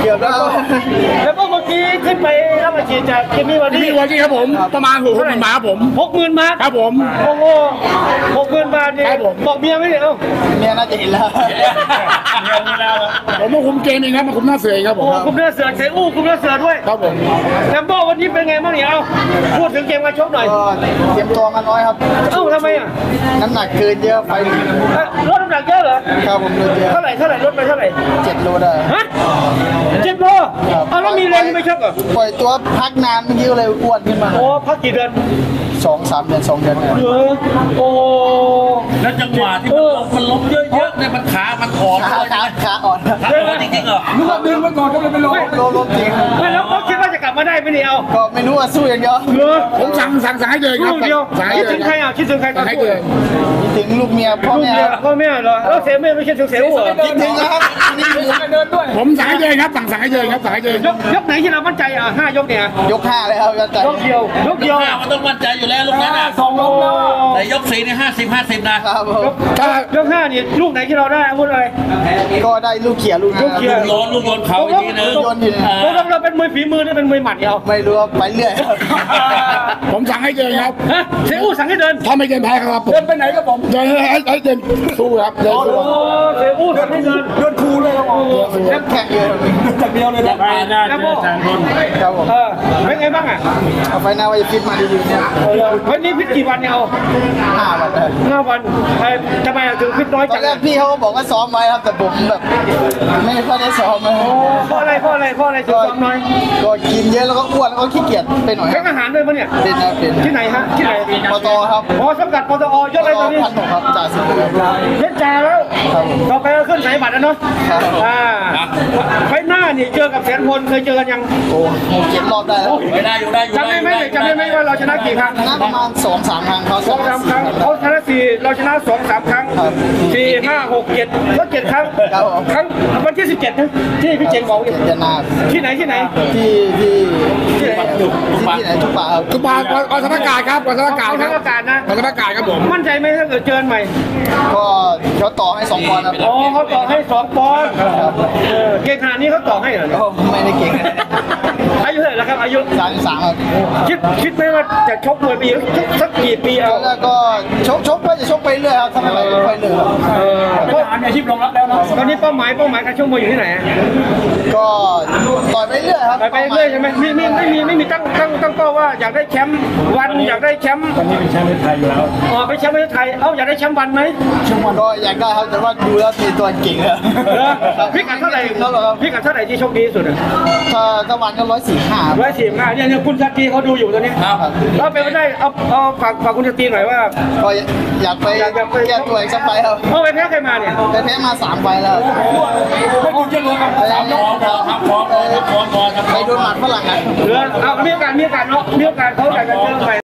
กือบแล้วแล้วก็เมื่อกี้ขึ้นไปรับอาชีพจากคิมมี่วันนี้ครับผมประมาณ60,000 บาทครับผม 60,000 บาทครับผมโอ้โห60,000 บาทนี่บอกเมียไม่ได้เมียน่าจะเห็นแล้วผมมาคุมเกมเองครับมาคุมหน้าเสือครับผมคุมหน้าเสือเซอู้คุมหน้าเสือด้วยครับผมแลมโบ้วันนี้เป็นไงบ้างเนี่ยพูดถึงเกมการชกหน่อยเตรียมตัวมาน้อยครับทำไมน้ำหนักเกินเยอะไปลดน้ำหนักเยอะเหรอครับผมลดเยอะเท่าไหร่ลดไปเท่าไหร่ 7 โลได้ฮะ7 โลแล้วมีแรงไม่ชกเหรอปล่อยตัวพักนานเมื่อกี้เลยอ้วนขึ้นมาโอ้พักกี่เดือน 2-3 เดือน2 เดือนโอ้แล้วจังหวะที่มันล้มเยอะๆเนี่ยมันขาอ่อนขาอ่อนจริงๆเหรอนึกว่าดึงมาก่อนก็เลยไปล้มจริงไม่แล้วคิดว่าจะกลับมาได้ไหมเนี่ยก็ไม่รู้ว่าสู้อย่างเดียวผมสั่งให้เลยครับคิดถึงใครคิดถึงใครตอนให้เลยคิดถึงลูกเมียพ่อแม่เหรอแล้วเสียไม่ใช่ถึงเสียหัวคิดถึงนะครับนี่ผมเดินด้วยผมสั่งให้เลยครับสั่งให้เลยครับสั่งให้เลยยกไหนที่เรามั่นใจ5 ยกเนี่ยยก5เลยครับยกเดียวยกมันต้องมั่นใจอยู่แล้วลูกนั้น 2 ยกแล้วแต่ยก4นี่50-50นะครับยก5นี่ลูกไหนที่เราได้อาวุธอะไรก็ได้ลูกเขี่ยลูกลูกโยนเขาอีกทีนึงเราเป็นมวยฝีมือหรือเป็นมวยหมัดเอาไม่รู้ไปเรื่อยผมสั่งให้เดินครับเสียอู้สั่งให้เดินถ้าไม่เดินแพ้ครับเดินไปไหนครับผมเดินให้เดินสู้ครับเดินสู้เสียอู้สั่งให้เดินคูเลยครับผมแข่งเลยจากเดียวเลยนะไปหน้าเจอแสนคนครับผมเป็นไงบ้างเอาไฟหน้าว่าจะฟิตมาดีๆเนี่ยวันนี้ฟิตกี่วันเนี่ย5 วันทำไมถึงฟิตน้อยจังตอนแรกพี่เขาบอกว่าซ้อมไว้ครับแต่ผมแบบไม่ค่อยได้ซ้อมเลยเพราะอะไรถึงซ้อมน้อยก็กินเยอะแล้วก็อ้วนแล้วก็ขี้เกียจไปหน่อยเป็นอาหารด้วยมั้ยเนี่ยเป็นที่ไหนฮะที่ไหนปตครับสังกัดปตยศอะไรตอนนี้ครับจ่าสิบเล่นจ่าแล้วต่อไปก็ขึ้นสายบัตรแล้วเนาะไฟหน้านี่เจอกับแสนพลเคยเจอกันยังโอ้7 รอบได้แล้วได้อยู่จำได้ไหมว่าเราชนะกี่ครั้งชนะประมาณ2-3 ครั้งเขา 2-3 ครั้งเขาชนะ4เราชนะ2-3 ครั้ง4 5 6 7ก็7 ครั้งครั้งวันที่17นะที่พี่เจงบอกจะนาที่ไหนที่ไหนทุกป่าครับทุกป่ากองทัพอากาศครับกองทัพอากาศครับกองทัพอากาศครับผมมั่นใจไหมถ้าเกิดเจอใหม่ก็เขาต่อให้2 ปอนด์ครับเขาต่อให้2 ปอนด์เก่งขนาดนี้เขาต่อให้เหรอไม่ได้เก่งอายุเท่าไหร่แล้วครับอายุ 33ครับคิดไหมว่าจะชกมวยปีสักกี่ปีเอาแล้วก็ชกก็จะชกไปเรื่อยครับทำอะไรไปเรื่อยก็อาชีพรองรับแล้วนะตอนนี้เป้าหมายการชกมวยอยู่ที่ไหนก็ต่อยไปเรื่อยครับไปเรื่อยใช่ไหมไม่มีตั้งเป้าว่าอยากได้แชมป์วันอยากได้แชมป์ตอนนี้เป็นแชมป์ประเทศไทยอยู่แล้วเป็นแชมป์ประเทศไทยอยากได้แชมป์วันไหมก็อยากได้ครับแต่ว่าดูแล้วมีตัวเก่งเลยพิกัดเท่าไหร่ที่โชคดีที่สุดถ้าวันก็ 145เนี่ยคุณชาตรีเขาดูอยู่ตอนนี้เราไปไม่ได้เอาฝากคุณชาตรีหน่อยว่าก็อยากไปแก้ตัวอีกสักไฟครับไปแพ้ใครมาเนี่ยไปแพ้มา3 ไฟแล้วไม่คุณจะรู้ครับพร้อมไปโดนหมัดฝรั่งนะมีโอกาสเนาะมีโอกาสเขาอยากจะเจอใคร